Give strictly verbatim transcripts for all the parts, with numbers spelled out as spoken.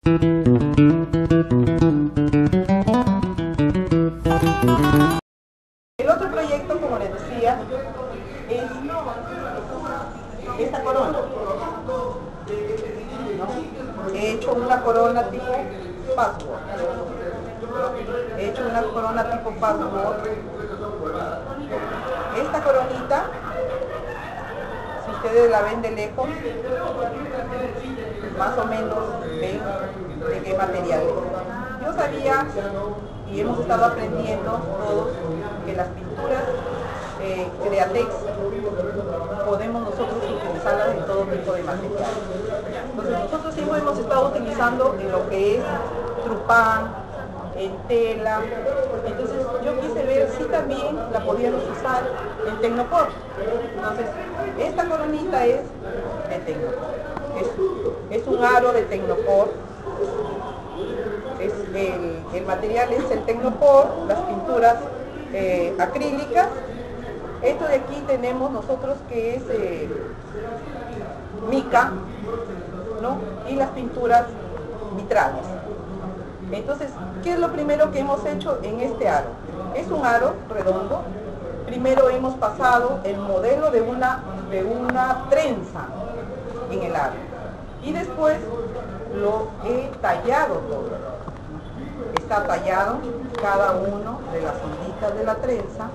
El otro proyecto, como les decía, es esta corona, ¿no? He hecho una corona tipo password. He hecho una corona tipo password. Esta coronita, si ustedes la ven de lejos, más o menos ven de qué material es. Yo sabía, y hemos estado aprendiendo todos, que las pinturas eh, Createx podemos nosotros utilizarlas en todo tipo de material. Entonces nosotros siempre hemos estado utilizando en lo que es trupán, en tela. Entonces yo quise ver si también la podíamos usar en Tecnopor. Entonces esta coronita es de Tecnopor, es, es un aro de Tecnopor. Es el, el material es el Tecnopor, las pinturas eh, acrílicas. Esto de aquí tenemos nosotros que es eh, mica, ¿no? Y las pinturas vitrales. Entonces, ¿qué es lo primero que hemos hecho en este aro? Es un aro redondo. Primero hemos pasado el modelo de una, de una trenza en el aro. Y después lo he tallado todo. Está tallado cada uno de las onditas de la trenza.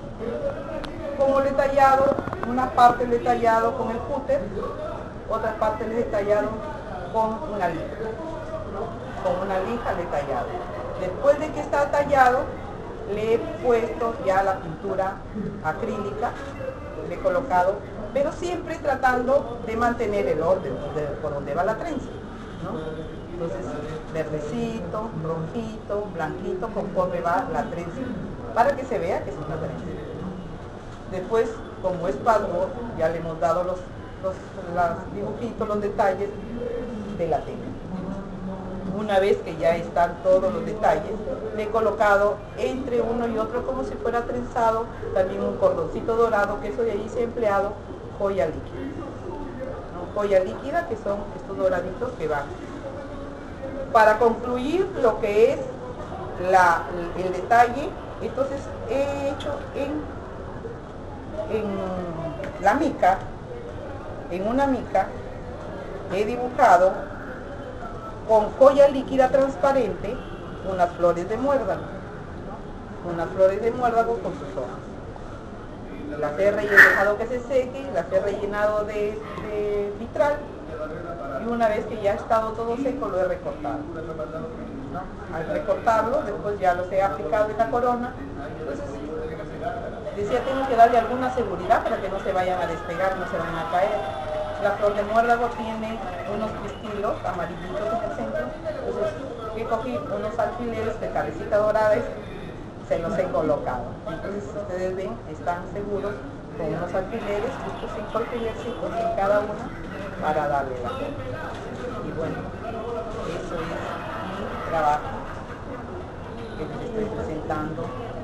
Como le he tallado, una parte le he tallado con el cúter, otra parte le he tallado con una lija. Con una lija le he tallado. Después de que está tallado, le he puesto ya la pintura acrílica, le he colocado, pero siempre tratando de mantener el orden de, por donde va la trenza, ¿no? Entonces, verdecito, rojito, blanquito, conforme va la trenza, para que se vea que es una trenza. Después, como es password, ya le hemos dado los, los, los dibujitos, los detalles de la tela. Una vez que ya están todos los detalles, le he colocado entre uno y otro, como si fuera trenzado, también un cordoncito dorado, que eso de ahí se ha empleado joya líquida, ¿no? Joya líquida, que son estos doraditos que van. Para concluir lo que es la, el detalle, entonces he hecho en, en la mica, en una mica, he dibujado con joya líquida transparente unas flores de muérdago, ¿no? Unas flores de muérdago con sus hojas. Las he dejado que se seque, las he rellenado de, de vitral, y una vez que ya ha estado todo seco lo he recortado, ¿no? Al recortarlo, después ya los he aplicado en la corona. Entonces decía, tengo que darle alguna seguridad para que no se vayan a despegar, no se vayan a caer. La flor de muérdago tiene unos pistilos amarillitos en el centro. Entonces he cogido unos alfileres de cabecita dorada y se los he colocado. Entonces ustedes ven, están seguros con unos alfileres, justo cinco alfilercitos en cada una, para darle la forma. Y bueno, eso es mi trabajo que les estoy presentando